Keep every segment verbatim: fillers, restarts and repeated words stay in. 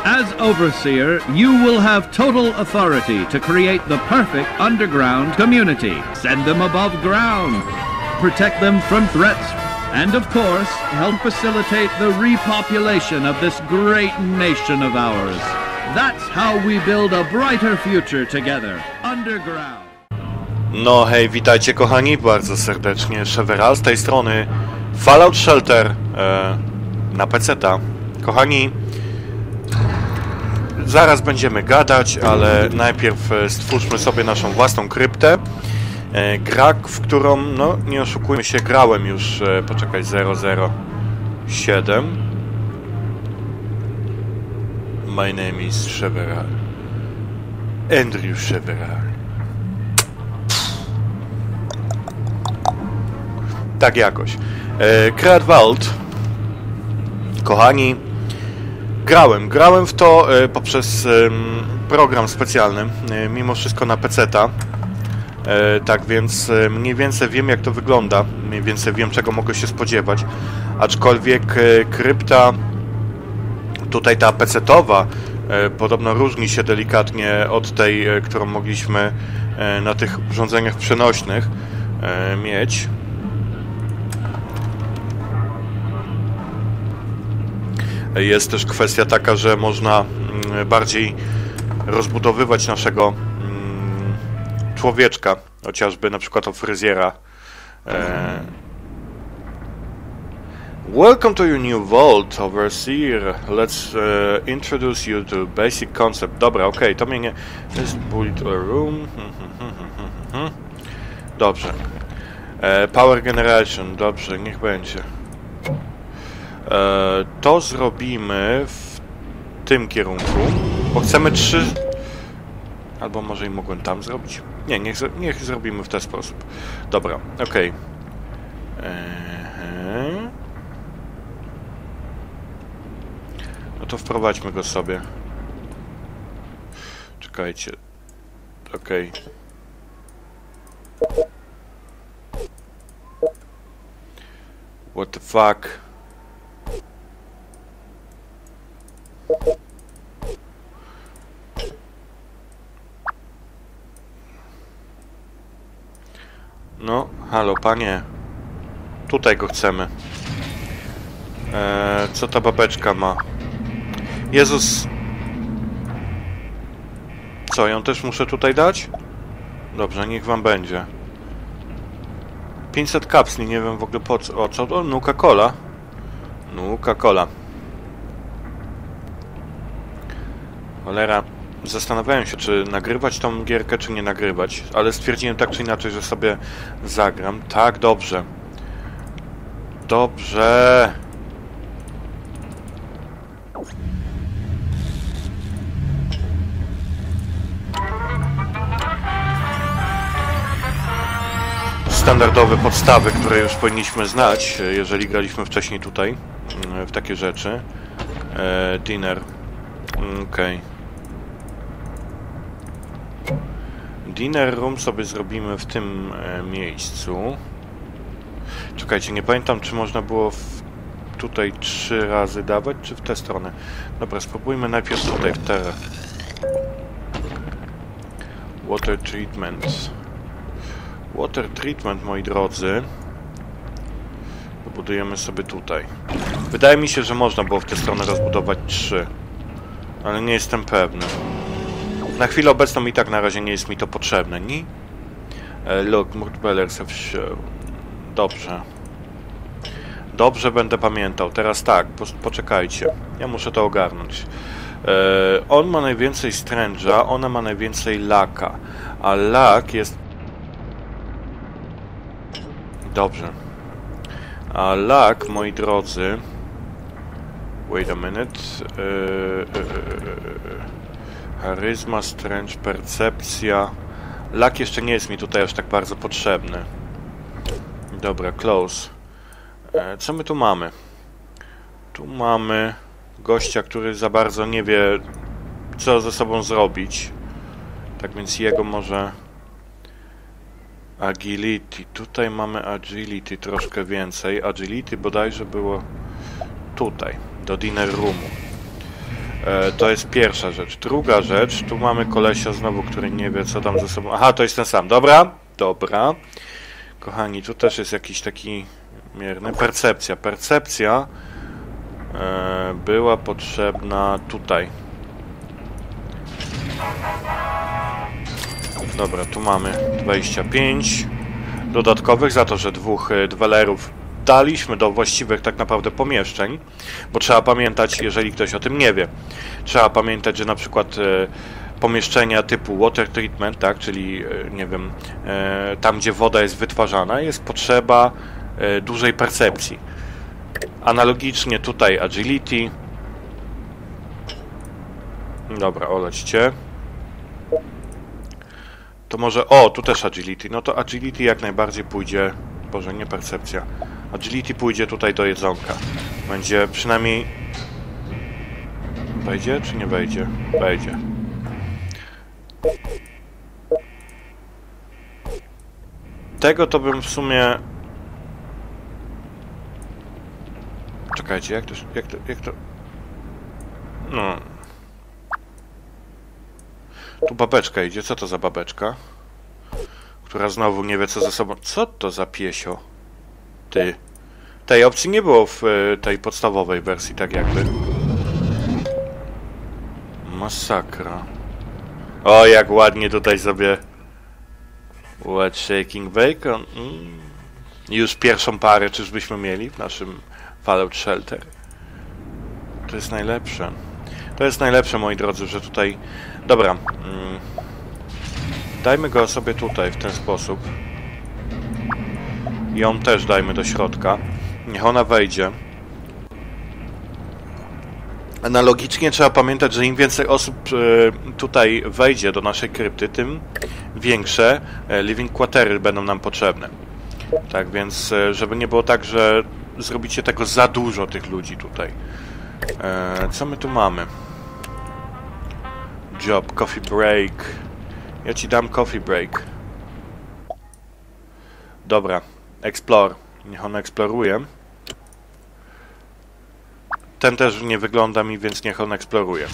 As overseer, you will have total authority to create the perfect underground community. Send them above ground. Protect them from threats. And of course, help facilitate the repopulation of this great nation of ours. That's how we build a brighter future together, underground. No hej, witajcie kochani, bardzo serdecznie, Cheveral z tej strony, Fallout Shelter e, na peceta. Kochani, zaraz będziemy gadać, ale najpierw stwórzmy sobie naszą własną kryptę. E, gra, w którą, no nie oszukujmy się, grałem już, e, poczekaj, zero zero siedem. My name is Cheveral. Andrew Cheveral. Tak jakoś. E, Create Vault. Kochani, grałem. Grałem w to e, poprzez e, program specjalny, e, mimo wszystko na peceta. E, tak więc e, mniej więcej wiem, jak to wygląda. Mniej więcej wiem, czego mogę się spodziewać. Aczkolwiek e, krypta tutaj ta pecetowa e, podobno różni się delikatnie od tej, e, którą mogliśmy e, na tych urządzeniach przenośnych e, mieć. Jest też kwestia taka, że można bardziej rozbudowywać naszego człowieczka, chociażby na przykład o fryzjera. Welcome to your new vault, overseer. Let's uh, introduce you to basic concept. Dobra, okej, okay, to mnie nie... Let's build a room. Dobrze. Power generation, dobrze, niech będzie. E, to zrobimy w tym kierunku, bo chcemy trzy... Albo może i mogłem tam zrobić? Nie, niech, niech zrobimy w ten sposób. Dobra, okej. Okay. E, no to wprowadźmy go sobie. Czekajcie. Okej. Okay. What the fuck? No, halo, panie. Tutaj go chcemy. Eee, co ta babeczka ma? Jezus. Co, ją też muszę tutaj dać? Dobrze, niech wam będzie. pięćset kapsli, nie wiem w ogóle po co. O, co to? Nuka-Cola. Nuka-Cola. Cholera, zastanawiałem się, czy nagrywać tą gierkę, czy nie nagrywać, ale stwierdziłem tak czy inaczej, że sobie zagram. Tak, dobrze. Dobrze. Standardowe podstawy, które już powinniśmy znać, jeżeli graliśmy wcześniej tutaj w takie rzeczy. E, dinner. Okej. Okay. Dinner room sobie zrobimy w tym e, miejscu. Czekajcie, nie pamiętam, czy można było w, tutaj trzy razy dawać, czy w tę stronę. Dobra, spróbujmy najpierw tutaj w tę. Water treatment. Water treatment, moi drodzy. Budujemy sobie tutaj. Wydaje mi się, że można było w tę stronę rozbudować trzy. Ale nie jestem pewny. Na chwilę obecną i tak na razie nie jest mi to potrzebne, nie? Look, Murtbellers have show. Dobrze. Dobrze będę pamiętał. Teraz tak, po, poczekajcie. Ja muszę to ogarnąć. E, on ma najwięcej stręża, ona ma najwięcej laka. A lak jest... Dobrze. A lak, moi drodzy... Wait a minute. E, e, e, Charyzma, stręcz, percepcja. Lak jeszcze nie jest mi tutaj aż tak bardzo potrzebny. Dobra, close. E, co my tu mamy? Tu mamy gościa, który za bardzo nie wie, co ze sobą zrobić. Tak więc jego może... Agility. Tutaj mamy agility troszkę więcej. Agility bodajże było tutaj, do dinner roomu. E, to jest pierwsza rzecz. Druga rzecz, tu mamy kolesia znowu, który nie wie, co tam ze sobą... Aha, to jest ten sam. Dobra, dobra. Kochani, tu też jest jakiś taki mierny. Percepcja. Percepcja e, była potrzebna tutaj. Dobra, tu mamy dwadzieścia pięć dodatkowych za to, że dwóch dwelerów daliśmy do właściwych tak naprawdę pomieszczeń, bo trzeba pamiętać, jeżeli ktoś o tym nie wie, trzeba pamiętać, że na przykład e, pomieszczenia typu water treatment, tak, czyli e, nie wiem, e, tam gdzie woda jest wytwarzana, jest potrzeba e, dużej percepcji. Analogicznie tutaj agility. Dobra, olećcie. To może... O, tu też agility. No to agility jak najbardziej pójdzie... Boże, nie percepcja. Agility pójdzie tutaj do jedzonka. Będzie przynajmniej... Wejdzie czy nie wejdzie? Wejdzie. Tego to bym w sumie... Czekajcie, jak to... Jak to... Jak to... No... Tu babeczka idzie. Co to za babeczka? Która znowu nie wie, co ze sobą... Co to za piesio? Ty. Tej opcji nie było w tej podstawowej wersji, tak jakby. Masakra. O, jak ładnie tutaj sobie... What shaking bacon? Mm. Już pierwszą parę czyżbyśmy mieli w naszym Fallout Shelter. To jest najlepsze. To jest najlepsze, moi drodzy, że tutaj... Dobra. Mm. Dajmy go sobie tutaj, w ten sposób. I ją też dajmy do środka. Niech ona wejdzie. Analogicznie trzeba pamiętać, że im więcej osób e, tutaj wejdzie do naszej krypty, tym większe e, living quartery będą nam potrzebne. Tak więc, e, żeby nie było tak, że zrobicie tego za dużo, tych ludzi tutaj. E, co my tu mamy? Job, coffee break. Ja ci dam coffee break. Dobra, explore. Niech on eksploruje. Ten też nie wygląda mi, więc niech on eksploruje.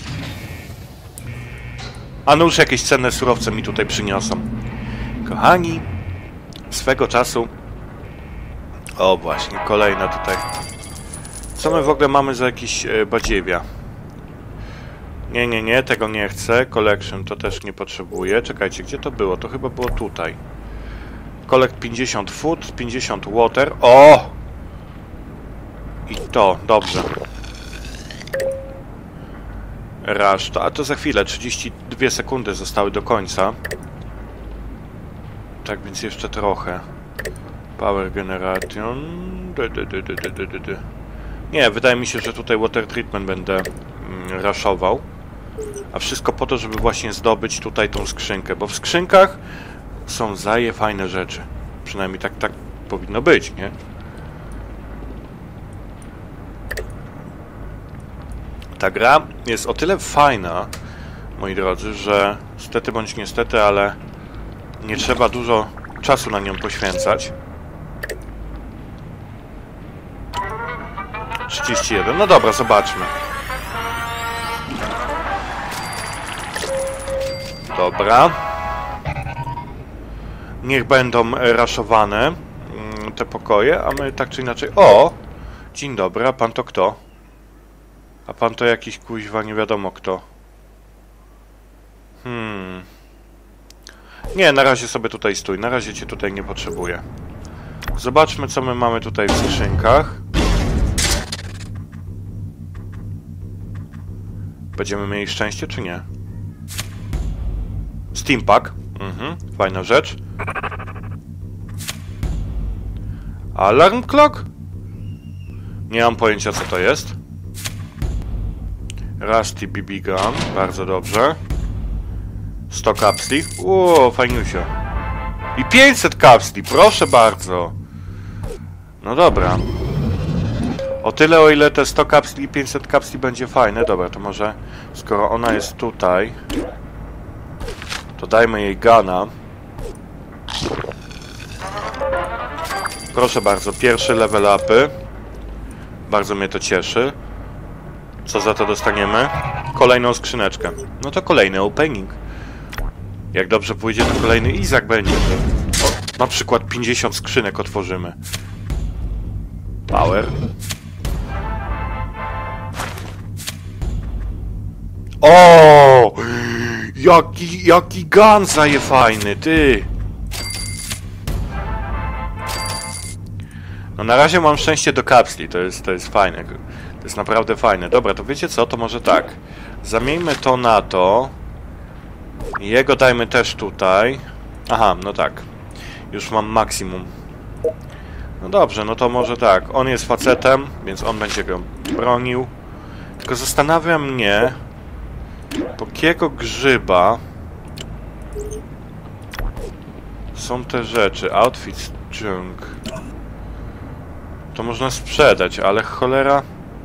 A no już jakieś cenne surowce mi tutaj przyniosą. Kochani, swego czasu... O właśnie, kolejna tutaj. Co my w ogóle mamy za jakiś e, badziewia? Nie, nie, nie, tego nie chcę. Collection to też nie potrzebuję. Czekajcie, gdzie to było? To chyba było tutaj. Collect pięćdziesiąt food, pięćdziesiąt water. O! I to, dobrze. Rush to, a to za chwilę, trzydzieści dwie sekundy zostały do końca. Tak więc jeszcze trochę. Power generation. Du, du, du, du, du, du, du. Nie, wydaje mi się, że tutaj water treatment będę mm, rushował. A wszystko po to, żeby właśnie zdobyć tutaj tą skrzynkę, bo w skrzynkach są zaje fajne rzeczy. Przynajmniej tak, tak powinno być, nie? Ta gra jest o tyle fajna, moi drodzy, że stety bądź niestety, ale nie trzeba dużo czasu na nią poświęcać. trzydzieści jeden. No dobra, zobaczmy. Dobra. Niech będą raszowane te pokoje, a my tak czy inaczej... O! Dzień dobry, a pan to kto? A pan to jakiś kuźwa nie wiadomo kto. Hmm. Nie, na razie sobie tutaj stój. Na razie cię tutaj nie potrzebuję. Zobaczmy, co my mamy tutaj w skrzynkach. Będziemy mieli szczęście, czy nie? Steampack. Mhm, fajna rzecz. Alarm clock? Nie mam pojęcia, co to jest. Rusty B B gun. Bardzo dobrze. sto kapsli. Uuu, fajniusio. I pięćset kapsli, proszę bardzo. No dobra. O tyle, o ile te sto kapsli i pięćset kapsli będzie fajne. Dobra, to może skoro ona jest tutaj, to dajmy jej gana. Proszę bardzo, pierwszy level upy. Bardzo mnie to cieszy. Co za to dostaniemy? Kolejną skrzyneczkę. No to kolejny opening. Jak dobrze pójdzie, to kolejny Izak będzie. O, na przykład pięćdziesiąt skrzynek otworzymy. Power. O! Jaki, jaki gun zaje fajny, ty! No na razie mam szczęście do kapsli, to jest, to jest fajne. To jest naprawdę fajne. Dobra, to wiecie co? To może tak. Zamieńmy to na to. Jego dajmy też tutaj. Aha, no tak. Już mam maksimum. No dobrze, no to może tak. On jest facetem, więc on będzie go bronił. Tylko zastanawia mnie, po jakiego grzyba są te rzeczy. Outfit junk. To można sprzedać, ale cholera...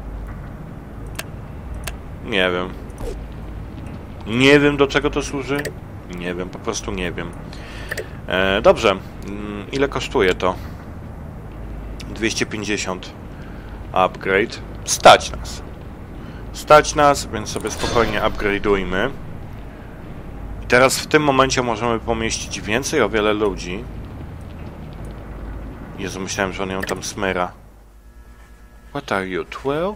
Nie wiem. Nie wiem, do czego to służy. Nie wiem, po prostu nie wiem. E, dobrze. Ile kosztuje to? dwieście pięćdziesiąt. Upgrade. Stać nas. Stać nas, więc sobie spokojnie upgrade'ujmy. I teraz w tym momencie możemy pomieścić więcej o wiele ludzi. Jezu, myślałem, że on ją tam smyra. What are you, twelve?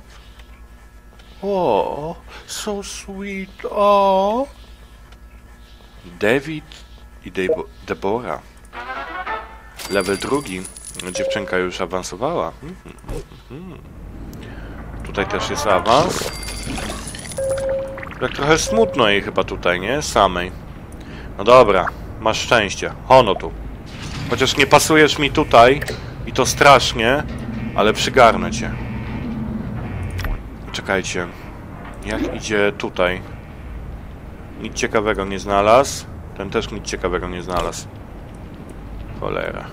Oh, so sweet. Oh. David i Debo Deborah. Level drugi. Dziewczynka już awansowała. Hmm, hmm, hmm. Tutaj też jest awans. Tak trochę smutno jej chyba tutaj, nie? Samej. No dobra, masz szczęście. Hono tu. Chociaż nie pasujesz mi tutaj i to strasznie, ale przygarnę cię. Czekajcie. Jak idzie tutaj? Nic ciekawego nie znalazł. Ten też nic ciekawego nie znalazł. Cholera.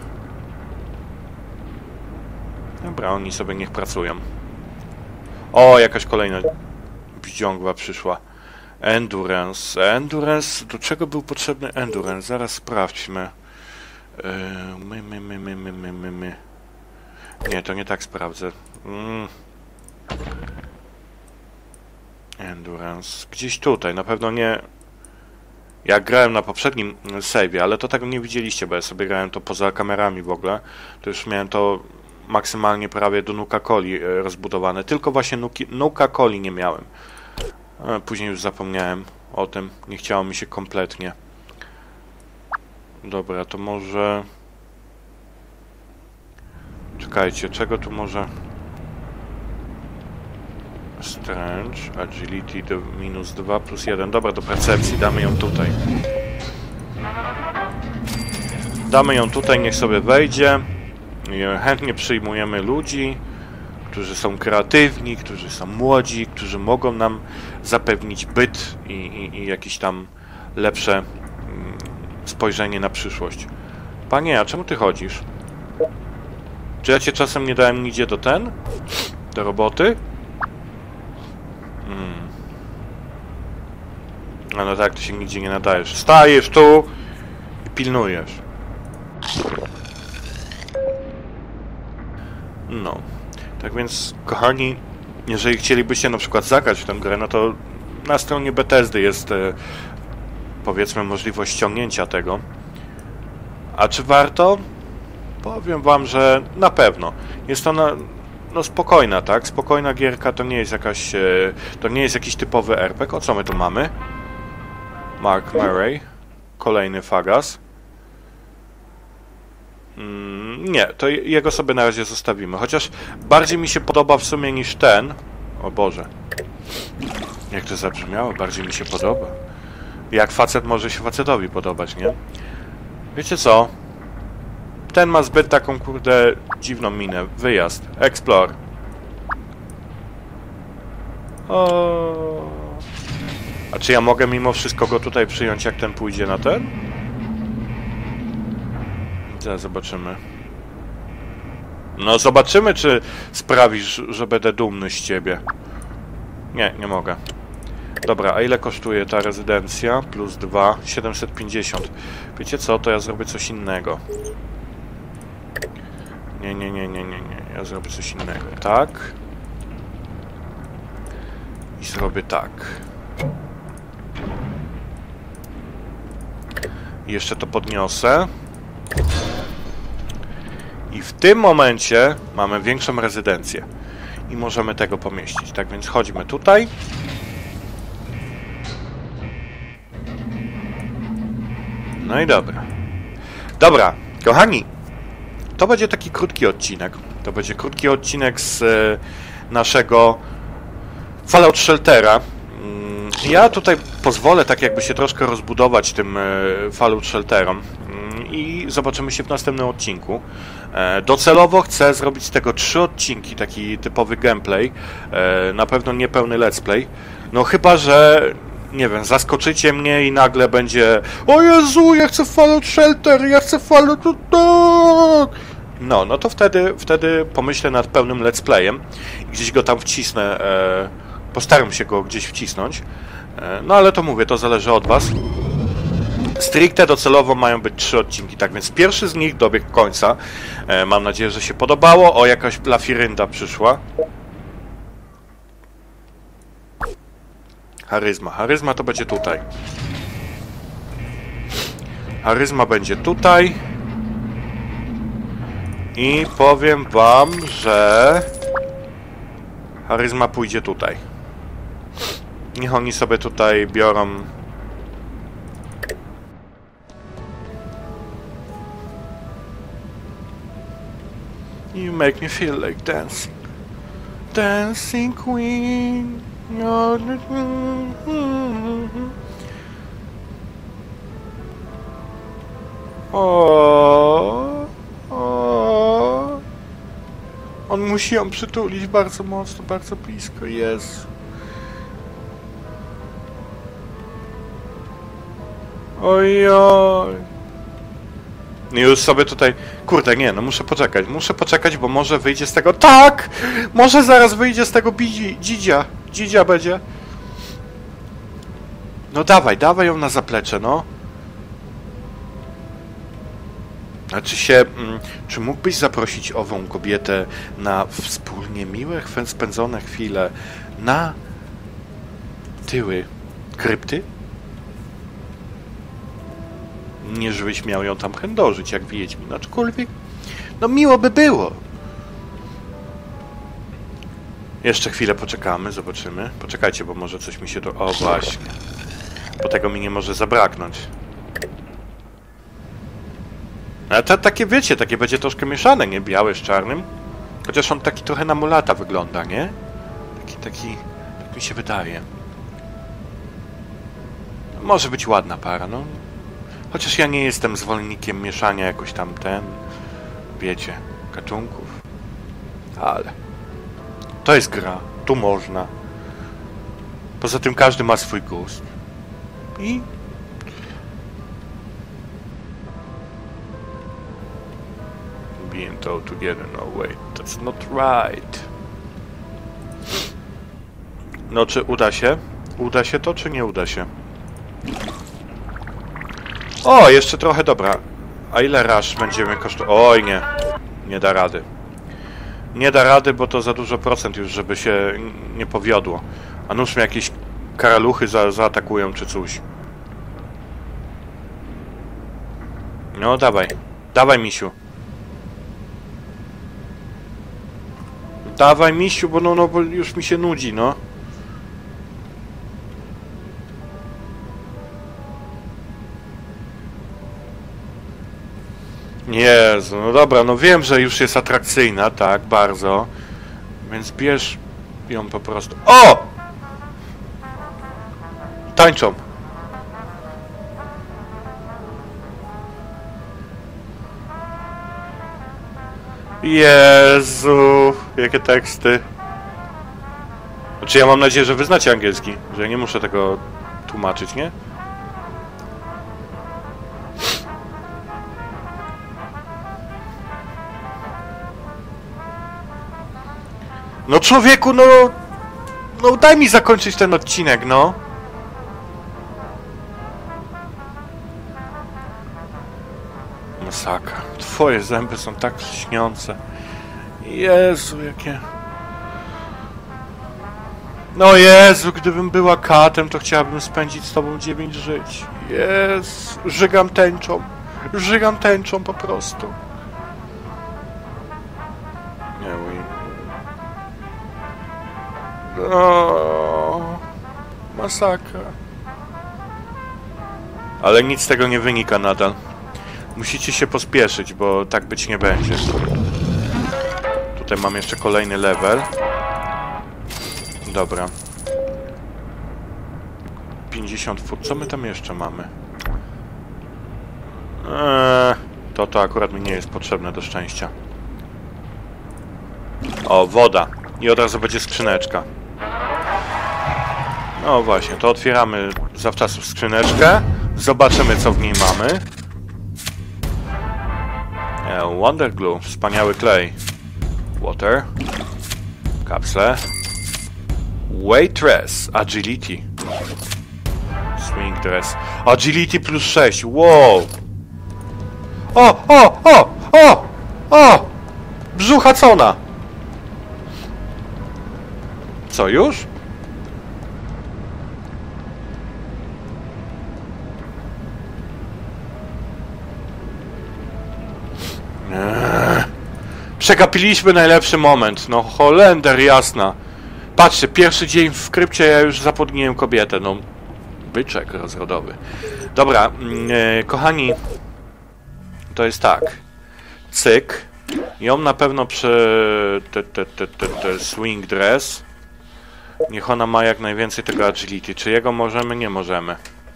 Dobra, oni sobie niech pracują. O, jakaś kolejna wdziągła przyszła. Endurance. Endurance? Do czego był potrzebny endurance? Zaraz sprawdźmy. Yy, my, my, my, my, my, my, my, my. Nie, to nie tak sprawdzę. Mm. Endurance. Gdzieś tutaj, na pewno nie... Ja grałem na poprzednim save'ie, ale to tego nie widzieliście, bo ja sobie grałem to poza kamerami w ogóle. To już miałem to maksymalnie prawie do Nuka-Coli rozbudowane. Tylko właśnie Nuka-Coli nie miałem. Później już zapomniałem o tym. Nie chciało mi się kompletnie. Dobra, to może... Czekajcie, czego tu może... Strange, agility do minus dwa plus jeden. Dobra, do percepcji. Damy ją tutaj. Damy ją tutaj, niech sobie wejdzie. Chętnie przyjmujemy ludzi, którzy są kreatywni, którzy są młodzi, którzy mogą nam zapewnić byt i, i, i jakieś tam lepsze mm, spojrzenie na przyszłość. Panie, a czemu ty chodzisz? Czy ja cię czasem nie dałem nigdzie do ten? Do roboty? Hmm. A no tak, ty się nigdzie nie nadajesz. Stajesz tu i pilnujesz. No. Tak więc, kochani, jeżeli chcielibyście na przykład zagrać w tę grę, no to na stronie Bethesdy jest, e, powiedzmy, możliwość ściągnięcia tego. A czy warto? Powiem wam, że na pewno. Jest ona, no, spokojna, tak? Spokojna gierka, to nie jest jakaś, e, to nie jest jakiś typowy er pe gie. O, co my tu mamy? Mark Murray. Kolejny fagas. Mm, nie, to jego sobie na razie zostawimy. Chociaż bardziej mi się podoba w sumie niż ten. O Boże. Jak to zabrzmiało? Bardziej mi się podoba. Jak facet może się facetowi podobać, nie? Wiecie co? Ten ma zbyt taką, kurde, dziwną minę. Wyjazd. Explore. O. A czy ja mogę mimo wszystko go tutaj przyjąć, jak ten pójdzie na ten? Zaraz zobaczymy. No zobaczymy, czy sprawisz, że będę dumny z ciebie. Nie, nie mogę. Dobra, a ile kosztuje ta rezydencja? Plus dwa, siedemset pięćdziesiąt. Wiecie co, to ja zrobię coś innego. Nie, nie, nie, nie, nie, nie. Ja zrobię coś innego. Tak. zrobię tak. Jeszcze to podniosę. I w tym momencie mamy większą rezydencję. I możemy tego pomieścić. Tak więc chodźmy tutaj. No i dobra. Dobra, kochani. To będzie taki krótki odcinek. To będzie krótki odcinek z e, naszego Fallout Sheltera. Ja tutaj pozwolę tak jakby się troszkę rozbudować tym e, Fallout Shelterom i zobaczymy się w następnym odcinku. E, docelowo chcę zrobić z tego trzy odcinki, taki typowy gameplay, e, na pewno nie pełny let's play, no chyba, że nie wiem, zaskoczycie mnie i nagle będzie o Jezu, ja chcę Fallout Shelter, ja chcę Fallout... No, no to wtedy, wtedy pomyślę nad pełnym let's playem i gdzieś go tam wcisnę, e, postaram się go gdzieś wcisnąć, e, no ale to mówię, to zależy od was. Stricte docelowo mają być trzy odcinki, tak więc pierwszy z nich dobiegł końca. E, mam nadzieję, że się podobało. O, jakaś lafirynda przyszła. Charyzma. Charyzma to będzie tutaj. Charyzma będzie tutaj. I powiem wam, że charyzma pójdzie tutaj. Niech oni sobie tutaj biorą... You make me feel like dancing. Dancing queen. O, o. On musi ją przytulić bardzo mocno, bardzo blisko. Jezu. Ojoj. Już sobie tutaj... Kurde, nie, no muszę poczekać. Muszę poczekać, bo może wyjdzie z tego... Tak! Może zaraz wyjdzie z tego bidzi... dzidzia. Dzidzia będzie. No dawaj, dawaj ją na zaplecze, no. A czy się... Mm, czy mógłbyś zaprosić ową kobietę na wspólnie miłe, spędzone chwile na tyły krypty? Nie, żebyś miał ją tam chędożyć, jak Wiedźmin, aczkolwiek... No miło by było. Jeszcze chwilę poczekamy, zobaczymy. Poczekajcie, bo może coś mi się do... O, właśnie. Bo tego mi nie może zabraknąć. Ale to takie, wiecie, takie będzie troszkę mieszane, nie? Białe z czarnym. Chociaż on taki trochę na mulata wygląda, nie? Taki, taki... Tak mi się wydaje. Może być ładna para, no. Chociaż ja nie jestem zwolennikiem mieszania jakoś tam ten... Wiecie, gatunków. Ale... To jest gra. Tu można. Poza tym każdy ma swój gust. I... Being told together, no wait, that's not right. No czy uda się? Uda się to, czy nie uda się? O, jeszcze trochę, dobra. A ile rush będziemy kosztować? Oj, nie. Nie da rady. Nie da rady, bo to za dużo procent już, żeby się nie powiodło. A nuż mnie jakieś karaluchy za, zaatakują, czy coś. No, dawaj. Dawaj, misiu. Dawaj, misiu, bo no, no, bo już mi się nudzi, no. Jezu, no dobra, no wiem, że już jest atrakcyjna, tak, bardzo. Więc bierz ją po prostu. O! Tańczą. Jezu, jakie teksty. Znaczy ja mam nadzieję, że wy znacie angielski, że ja nie muszę tego tłumaczyć, nie? No człowieku, no... No daj mi zakończyć ten odcinek, no. Masakra. Twoje zęby są tak lśniące. Jezu, jakie... No Jezu, gdybym była katem, to chciałabym spędzić z tobą dziewięć żyć. Jezu, żygam tęczą. Żygam tęczą po prostu. Nie mój. O, masakra. Ale nic z tego nie wynika nadal. Musicie się pospieszyć, bo tak być nie będzie. Tutaj mam jeszcze kolejny level. Dobra. pięćdziesiąt fut. Co my tam jeszcze mamy? Eee, to to akurat mi nie jest potrzebne do szczęścia. O, woda. I od razu będzie skrzyneczka. No właśnie, to otwieramy zawczasu skrzyneczkę. Zobaczymy, co w niej mamy. E, Wonder Glue. Wspaniały klej. Water. Kapsle. Waitress. Agility. Swing dress. Agility plus sześć. Wow. O, o, o, o, o! Brzuchacona. Co, już? Eee. Przegapiliśmy najlepszy moment. No, Holender jasna. Patrzcie, pierwszy dzień w krypcie, ja już zapodniłem kobietę. No, byczek rozrodowy. Dobra, yy, kochani, to jest tak. Cyk. Ją na pewno przy te, te, te, te, te swing dress. Niech ona ma jak najwięcej tego agility. Czy jego możemy? Nie możemy.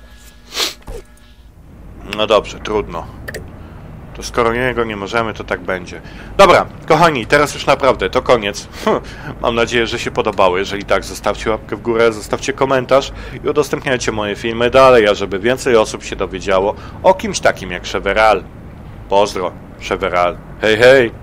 No dobrze, trudno. To skoro jego nie możemy, to tak będzie. Dobra, kochani, teraz już naprawdę to koniec. Mam nadzieję, że się podobało. Jeżeli tak, zostawcie łapkę w górę, zostawcie komentarz i udostępniajcie moje filmy dalej, a żeby więcej osób się dowiedziało o kimś takim jak Cheveral. Pozdro, Cheveral. Hej, hej!